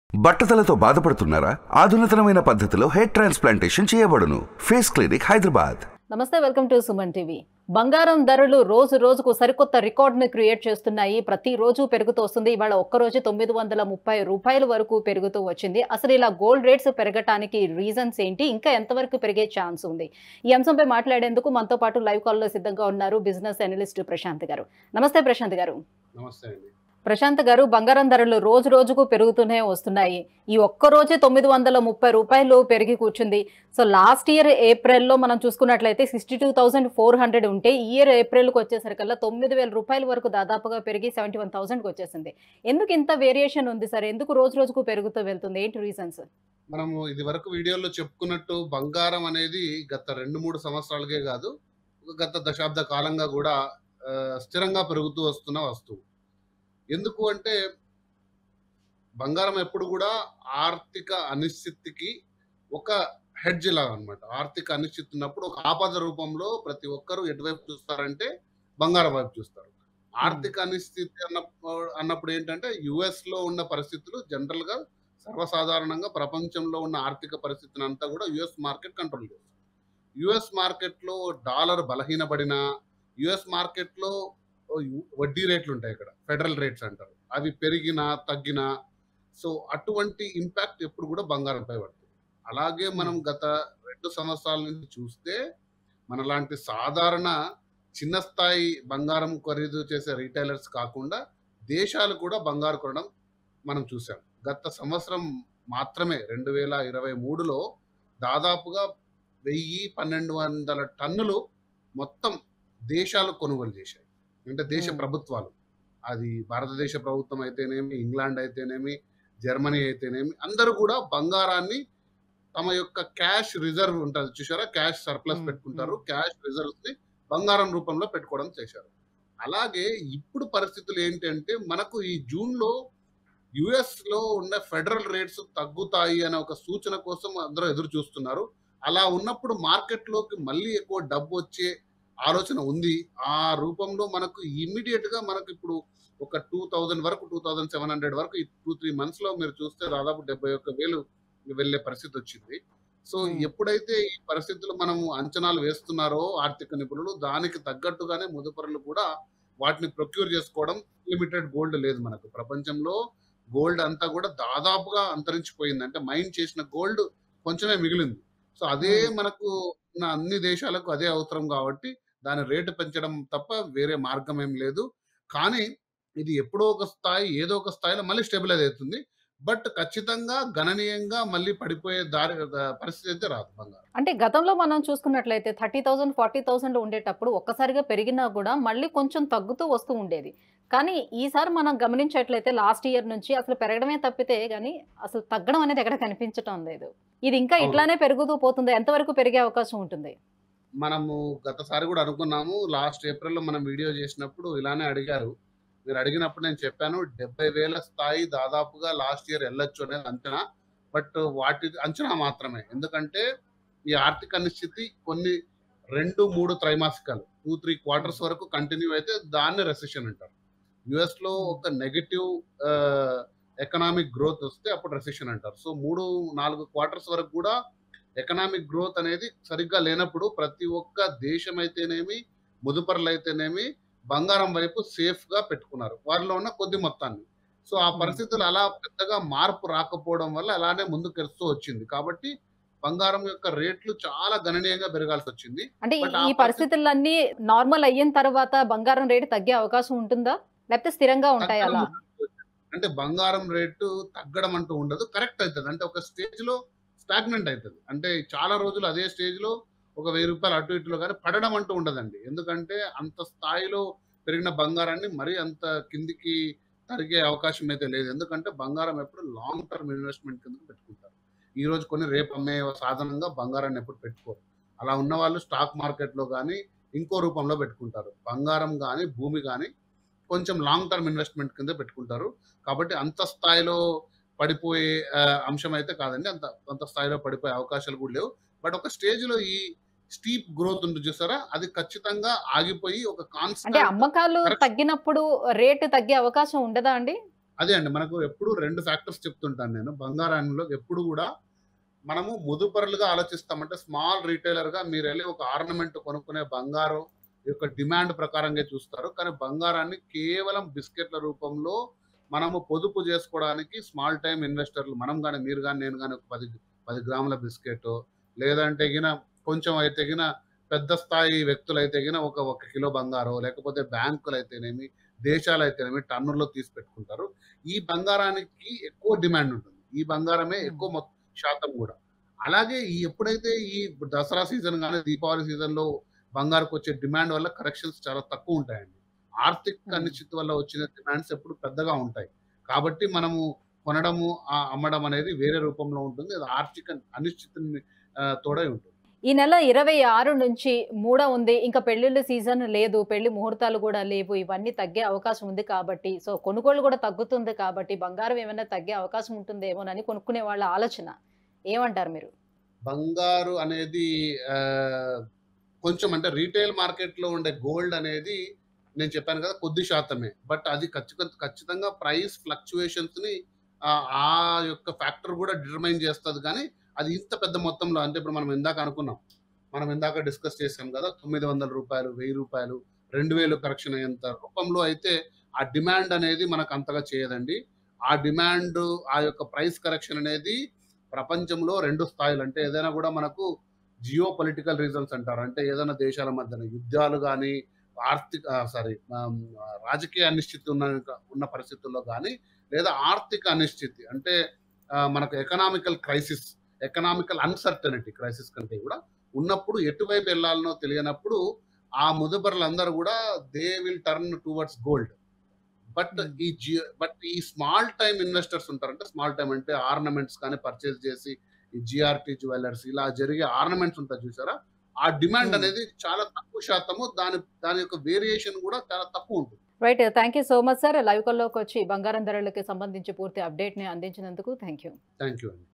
బట్టతలతో బాధపడుతున్నారా? ఆధునితనమైన పద్ధతిలో హెయిర్ ట్రాన్స్ప్లాంటేషన్ చేయబడును. Face clinic, Hyderabad. నమస్తే, వెల్కమ్ టు సుమన్ టీవీ. బంగారం ధరలు రోజు రోజుకు సరికొత్త రికార్డును క్రియేట్ చేస్తున్నాయి. ప్రతిరోజు పెరుగుతూ వస్తుంది. ఇవాళ ఒక్కరోజు 930 రూపాయల వరకు పెరుగుతూ వచ్చింది. అసలు ఇలా గోల్డ్ రేట్స్ పెరగటానికి రీజన్స్ ఏంటి, ఇంకా ఎంతవరకు పెరిగే ఛాన్స్ ఉంది? ఈ అంశంపై మాట్లాడేందుకు మనతో పాటు లైవ్ కాల్లో సిద్ధంగా ఉన్నారు బిజినెస్ అనలిస్ట్ ప్రశాంత్ గారు. నమస్తే ప్రశాంత్ గారు. నమస్తే అండి. ప్రశాంత్ గారు, బంగారం ధరలు రోజు రోజుకు పెరుగుతూనే వస్తున్నాయి. ఈ ఒక్క రోజే 930 రూపాయలు పెరిగి కూర్చుంది. సో లాస్ట్ ఇయర్ ఏప్రిల్లో మనం చూసుకున్నట్లయితే 62,400 ఉంటే ఈ ఇయర్ ఏప్రిల్కి వచ్చేసరికల్లా 9,000 రూపాయల వరకు దాదాపుగా పెరిగి 71,000కి వచ్చేసింది. ఎందుకు ఇంత వేరియేషన్ ఉంది సార్? ఎందుకు రోజు రోజుకు పెరుగుతూ వెళ్తుంది? ఏంటి రీజన్స్? మనము ఇది వరకు వీడియోలో చెప్పుకున్నట్టు బంగారం అనేది గత 2-3 సంవత్సరాలకే కాదు, గత దశాబ్ద కాలంగా కూడా స్థిరంగా పెరుగుతూ వస్తున్న వస్తువు. ఎందుకు అంటే బంగారం ఎప్పుడు కూడా ఆర్థిక అనిశ్చితికి ఒక హెడ్జ్ లాగా అనమాట. ఆర్థిక అనిశ్చితి ఉన్నప్పుడు ఒక ఆపద రూపంలో ప్రతి ఒక్కరూ ఎటువైపు చూస్తారంటే బంగారం వైపు చూస్తారు. ఆర్థిక అనిశ్చితి అన్నప్పుడు ఏంటంటే యుఎస్ లో ఉన్న పరిస్థితులు జనరల్ గా సర్వసాధారణంగా ప్రపంచంలో ఉన్న ఆర్థిక పరిస్థితిని అంతా కూడా యుఎస్ మార్కెట్ కంట్రోల్ చేస్తుంది. యుఎస్ మార్కెట్ లో డాలర్ బలహీనపడిన, యుఎస్ మార్కెట్ లో వడ్డీ రేట్లు ఉంటాయి, ఇక్కడ ఫెడరల్ రేట్స్ అంటారు, అవి పెరిగినా తగ్గినా సో అటువంటి ఇంపాక్ట్ ఎప్పుడు కూడా బంగారంపై పడుతుంది. అలాగే మనం గత 2 సంవత్సరాల నుంచి చూస్తే మనలాంటి సాధారణ చిన్న స్థాయి బంగారం ఖరీదు చేసే రీటైలర్స్ కాకుండా దేశాలు కూడా బంగారు కొనడం మనం చూసాం. గత సంవత్సరం మాత్రమే 2023లో దాదాపుగా 1,000-1,200 టన్నులు మొత్తం దేశాలు కొనుగోలు చేశాయి. అంటే దేశ ప్రభుత్వాలు, అది భారతదేశ ప్రభుత్వం అయితేనేమి, ఇంగ్లాండ్ అయితేనేమి, జర్మనీ అయితేనేమి, అందరూ కూడా బంగారాన్ని తమ యొక్క క్యాష్ రిజర్వ్ ఉంటుంది చూసారా, క్యాష్ సర్ప్లస్ పెట్టుకుంటారు, క్యాష్ రిజర్వ్స్ ని బంగారం రూపంలో పెట్టుకోవడం చేశారు. అలాగే ఇప్పుడు పరిస్థితులు ఏంటంటే మనకు ఈ జూన్ లో యుఎస్ లో ఉన్న ఫెడరల్ రేట్స్ తగ్గుతాయి అనే ఒక సూచన కోసం అందరూ ఎదురు చూస్తున్నారు. అలా ఉన్నప్పుడు మార్కెట్ లోకి మళ్ళీ ఎక్కువ డబ్బు వచ్చే ఆలోచన ఉంది. ఆ రూపంలో మనకు ఇమ్మీడియట్ గా మనకు ఇప్పుడు ఒక 2,000 వరకు, 2,700 వరకు ఈ 2-3 మంత్స్ లో మీరు చూస్తే దాదాపు 71,000 వెళ్ళే పరిస్థితి వచ్చింది. సో ఎప్పుడైతే ఈ పరిస్థితులు మనము అంచనాలు వేస్తున్నారో ఆర్థిక నిపుణులు, దానికి తగ్గట్టుగానే ముదుపరులు కూడా వాటిని ప్రొక్యూర్ చేసుకోవడం. లిమిటెడ్ గోల్డ్ లేదు మనకు ప్రపంచంలో. గోల్డ్ అంతా కూడా దాదాపుగా అంతరించిపోయింది. అంటే మైన్ చేసిన గోల్డ్ కొంచెమే మిగిలింది. సో అదే మనకు ఉన్న అన్ని దేశాలకు అదే అవసరం కాబట్టి దాని రేటు పెంచడం తప్ప వేరే మార్గం ఏం లేదు. కానీ ఇది ఎప్పుడో ఒక స్థాయి, ఏదో ఒక స్థాయిలో మళ్ళీ స్టెబిలైజ్ అవుతుంది. బట్ ఖచ్చితంగా గణనీయంగా మళ్ళీ పడిపోయే పరిస్థితి అయితే రాదు బంగారం. అంటే గతంలో మనం చూసుకున్నట్లయితే 30,000 40,000 ఉండేటప్పుడు ఒక్కసారిగా పెరిగినా కూడా మళ్ళీ కొంచెం తగ్గుతూ వస్తూ ఉండేది. కానీ ఈసారి మనం గమనించేట్లయితే లాస్ట్ ఇయర్ నుంచి అసలు పెరగడమే తప్పితే కానీ అసలు తగ్గడం అనేది ఎక్కడ కనిపించటం లేదు. ఇది ఇంకా ఇట్లానే పెరుగుతూ పోతుంది. ఎంతవరకు పెరిగే అవకాశం ఉంటుంది? మనము గతసారి కూడా అనుకున్నాము. లాస్ట్ ఏప్రిల్లో మనం వీడియో చేసినప్పుడు ఇలానే అడిగారు. మీరు అడిగినప్పుడు నేను చెప్పాను 70,000 స్థాయి దాదాపుగా లాస్ట్ ఇయర్ వెళ్ళొచ్చు అనేది అంచనా. బట్ వాటి అంచనా మాత్రమే. ఎందుకంటే ఈ ఆర్థిక అనిశ్చితి కొన్ని 2-3 త్రైమాసికాలు, 2-3 క్వార్టర్స్ వరకు కంటిన్యూ అయితే దాన్ని రెసెషన్ అంటారు. యుఎస్ లో ఒక నెగటివ్ ఎకనామిక్ గ్రోత్ వస్తే అప్పుడు రెసెషన్ అంటారు. సో 3-4 క్వార్టర్స్ వరకు కూడా ఎకనామిక్ గ్రోత్ అనేది సరిగ్గా లేనప్పుడు ప్రతి ఒక్క దేశం అయితేనేమి, ముదుపరులు అయితేనేమి బంగారం వైపు సేఫ్ గా పెట్టుకున్నారు వారిలో ఉన్న కొద్ది మొత్తాన్ని. సో ఆ పరిస్థితులు అలా పెద్దగా మార్పు రాకపోవడం వల్ల అలానే ముందుకెళ్తూ వచ్చింది. కాబట్టి బంగారం యొక్క రేట్లు చాలా గణనీయంగా పెరగాల్సి వచ్చింది. అంటే బట్ ఈ పరిస్థితులన్నీ నార్మల్ అయిన తర్వాత బంగారం రేటు తగ్గే అవకాశం ఉంటుందా, లేకపోతే స్థిరంగా ఉంటాయి అలా? అంటే బంగారం రేటు తగ్గడం అంటూ ఉండదు, కరెక్ట్ అవుతుంది. అంటే ఒక స్టేజ్ లో స్టాగ్నెంట్ అవుతుంది. అంటే చాలా రోజులు అదే స్టేజ్ లో ఒక 1,000 రూపాయలు అటు ఇటులో కానీ పడడం అంటూ ఉండదండి. ఎందుకంటే అంత స్థాయిలో పెరిగిన బంగారాన్ని మరీ అంత కిందికి తరిగే అవకాశం అయితే లేదు. ఎందుకంటే బంగారం ఎప్పుడు లాంగ్ టర్మ్ ఇన్వెస్ట్మెంట్ కింద పెట్టుకుంటారు. ఈ రోజు కొన్ని రేపు అమ్మే సాధనంగా బంగారాన్ని ఎప్పుడు పెట్టుకోరు. అలా ఉన్న వాళ్ళు స్టాక్ మార్కెట్ లో కానీ ఇంకో రూపంలో పెట్టుకుంటారు. బంగారం కానీ భూమి కానీ కొంచెం లాంగ్ టర్మ్ ఇన్వెస్ట్మెంట్ కింద పెట్టుకుంటారు. కాబట్టి అంత స్థాయిలో పడిపోయే అంశం అయితే కాదండి. అంత అంత స్థాయిలో పడిపోయే అవకాశాలు కూడా లేవు. బట్ ఒక స్టేజ్ లో ఈ స్టీప్ గ్రోత్ ఉంటుంది చూసారా, అది ఖచ్చితంగా ఆగిపోయి ఒక అంటే కాన్స్టెంట్ అమ్మకాలు కరెక్షన్. తగ్గినప్పుడు రేటు తగ్గే అవకాశం ఉండదా అండి? అదే అండి. మనకు ఎప్పుడు 2 ఫ్యాక్టర్స్ చెప్తుంటాను నేను. బంగారంలో ఎప్పుడు గూడా మనము ముదుపరులుగా ఆలోచిస్తాం. అంటే స్మాల్ రిటైలర్‌గా మీరెళ్లి ఒక ఆర్నమెంట్ కొనుక్కునే బంగారం యొక్క డిమాండ్ ప్రకారంగా చూస్తారు. కానీ బంగారాన్ని కేవలం బిస్కెట్‌ల రూపంలో మనము పొదుపు జేసుకోవడానికి స్మాల్ టైమ్ ఇన్వెస్టర్లు మనం గాని, మీరు గాని, నేను గాని ఒక 10 గ్రాముల బిస్కెటో, లేదంటే కొంచెం అయితే పెద్ద స్థాయి వ్యక్తులైతే ఒక కిలో బంగారో, లేకపోతే బ్యాంకులైతేనేమి, దేశాలైతేనేమి టన్నుల్లో తీసి పెట్టుకుంటారు. ఈ బంగారానికి ఎక్కువ డిమాండ్ ఉంటుంది. ఈ బంగారమే ఉమ్. ఎక్కువ శాతం గూడా. అలాగే ఎప్పుడైతే ఈ దసరా సీజన్ గాని, దీపావళి సీజన్‌లో బంగారుకొచ్చే డిమాండ్ వల్ల కరెక్షన్స్ చాలా తక్కువుంటాయండి. ఆర్థిక ఉమ్. అనిశ్చితి వల్ల వచ్చిన డిమాండ్స్ ఎప్పుడు పెద్దగా ఉంటాయి. కాబట్టి మనము కొనడము, అమ్మడం అనేది వేరే రూపంలో ఉంటుంది. అది ఆర్థిక అనిశ్చితిని తోడై ఉంటుంది. ఈ నెల 26 నుంచి మూడ ఉంది. ఇంకా పెళ్ళిళ్ళ సీజన్ లేదు. పెళ్లి ముహూర్తాలు గూడా లేవు. ఇవన్నీ తగ్గే అవకాశం ఉంది కాబట్టి, సో కొనుగోళ్ళు గూడా తగ్గుతుంది కాబట్టి, బంగారం ఏమైనా తగ్గే అవకాశం ఉంటుందేమోనని కొనుక్కునే వాళ్ళ ఆలోచన. ఏమంటారు మీరు? బంగారు అనేది ఆహ్, కొంచెం అంటే రిటైల్ మార్కెట్‌లో ఉండే గోల్డ్ అనేది నేను చెప్పాను కదా! కొద్ది శాతమే. బట్ అది ఖచ్చితంగా ప్రైస్ ఫ్లక్చుయేషన్స్‌ని ఆ యొక్క ఫ్యాక్టర్ గూడా డిటర్మైన్ చేస్తది గానీ, అది ఇంత పెద్ద మొత్తంలో అంటే ఇప్పుడు మనం ఇందాక అనుకున్నాం. మనం ఇందాక డిస్కస్ చేసాం గదా! రూ. 900, రూ. 1000, 2000 కరెక్షన్ అయ్యేంత రూపంలో అయితే ఆ డిమాండ్ అనేది మనకంతగా చేయదండి. ఆ డిమాండ్ ఆ యొక్క ప్రైస్ కరెక్షన్ అనేది ప్రపంచంలో 2 స్థాయిలు అంటే ఏదైనా గూడా మనకు జియో పొలిటికల్ రీజన్స్ అంటారు. అంటే ఏదైనా దేశాల మధ్యన యుద్ధాలు గాని, రాజకీయ అనిశ్చితి ఉన్న పరిస్థితుల్లో గాని, లేదా ఆర్థిక అనిశ్చితి అంటే మనకు ఎకనామికల్ అన్‌సర్టెనిటీ క్రైసిస్ కంటే గూడా ఉన్నప్పుడు ఎటువైపు ఎళ్ళాలనో తెలియనప్పుడు ఆ ముదుబరులందరూ గూడా they will turn towards gold. But hmm. ఈ స్మాల్ టైమ్ ఇన్వెస్టర్స్ ఉంటారు. అంటే స్మాల్ టైమ్ అంటే ఆర్నమెంట్స్ కానీ పర్చేజ్ చేసి ఈ జీఆర్‌టీ జ్యువెల్లర్స్ ఇలా జరిగే ఆర్నమెంట్స్ ఉంటాయి చూసారా? ఆ డిమాండ్ హ్మ్. అనేది చాలా తక్కువ శాతము. దాని యొక్క వేరియేషన్ గూడా చాలా తక్కువుంటుంది. Right. Thank you so much sir. Live కాల్‌లోకొచ్చి బంగారం ధరలకి సంబంధించి పూర్తి అప్డేట్‌ని అందించినందుకు థాంక్ యూ. థాంక్ యూ అండి.